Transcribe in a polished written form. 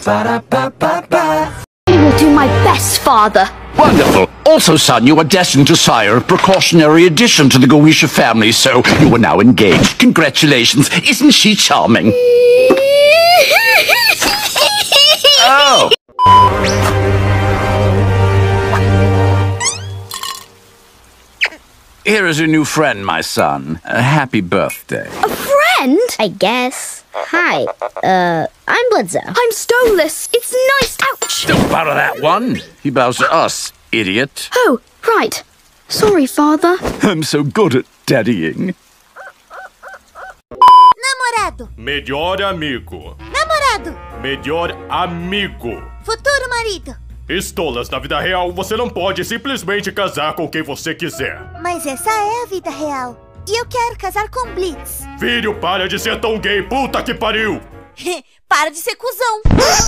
I will do my best, Father. Wonderful. Also, son, you are destined to sire a precautionary addition to the 𝑔𝑽𝑚 family, so you are now engaged. Congratulations. Isn't she charming? Oh. Here is your new friend, my son. Happy birthday. A friend? I guess. Hi, I'm Bledsoe. I'm Stoneless. It's nice. Ouch. Don't bow to that one. He bows to us, idiot. Oh, right. Sorry, Father. I'm so good at daddying. Namorado. Melhor amigo. Namorado. Melhor amigo. Futuro marido. Estolas, na vida real, você não pode simplesmente casar com quem você quiser. Mas essa é a vida real. E eu quero casar com Blitz. Filho, para de ser tão gay, puta que pariu! Para de ser cuzão.